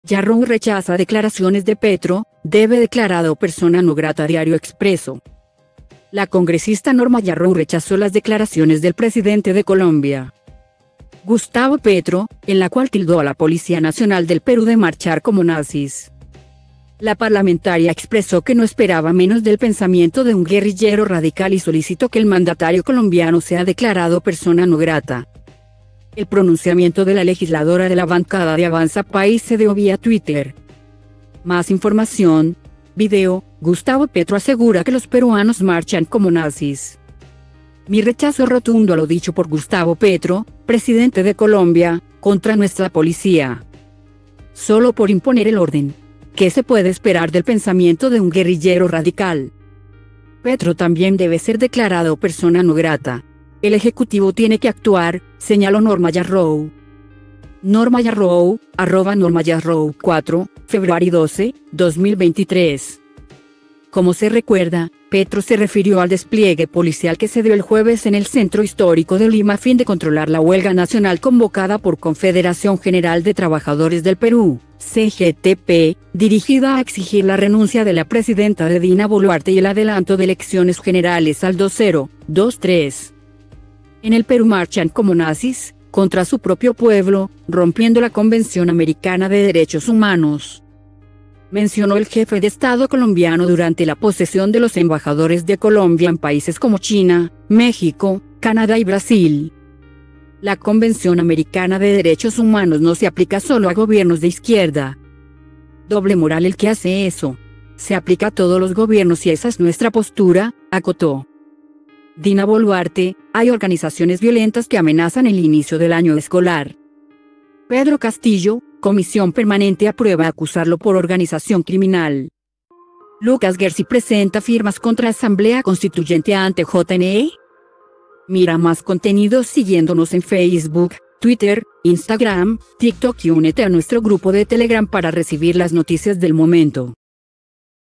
Yarrow rechaza declaraciones de Petro, debe declarado persona no grata. Diario Expreso. La congresista Norma Yarrow rechazó las declaraciones del presidente de Colombia, Gustavo Petro, en la cual tildó a la Policía Nacional del Perú de marchar como nazis. La parlamentaria expresó que no esperaba menos del pensamiento de un guerrillero radical y solicitó que el mandatario colombiano sea declarado persona no grata. El pronunciamiento de la legisladora de la bancada de Avanza País se dio vía Twitter. Más información. Video. Gustavo Petro asegura que los peruanos marchan como nazis. Mi rechazo rotundo a lo dicho por Gustavo Petro, presidente de Colombia, contra nuestra policía. Solo por imponer el orden. ¿Qué se puede esperar del pensamiento de un guerrillero radical? Petro también debe ser declarado persona no grata. El Ejecutivo tiene que actuar, señaló Norma Yarrow. Norma Yarrow, @NormaYarrow4, Februario 12, 2023. Como se recuerda, Petro se refirió al despliegue policial que se dio el jueves en el centro histórico de Lima a fin de controlar la huelga nacional convocada por Confederación General de Trabajadores del Perú, CGTP, dirigida a exigir la renuncia de la presidenta Dina Boluarte y el adelanto de elecciones generales al 2023. En el Perú marchan como nazis, contra su propio pueblo, rompiendo la Convención Americana de Derechos Humanos, mencionó el jefe de Estado colombiano durante la posesión de los embajadores de Colombia en países como China, México, Canadá y Brasil. La Convención Americana de Derechos Humanos no se aplica solo a gobiernos de izquierda. Doble moral el que hace eso. Se aplica a todos los gobiernos y esa es nuestra postura, acotó. Dina Boluarte, hay organizaciones violentas que amenazan el inicio del año escolar. Pedro Castillo, Comisión Permanente aprueba acusarlo por organización criminal. Lucas Gersi presenta firmas contra Asamblea Constituyente ante JNE. Mira más contenidos siguiéndonos en Facebook, Twitter, Instagram, TikTok y únete a nuestro grupo de Telegram para recibir las noticias del momento.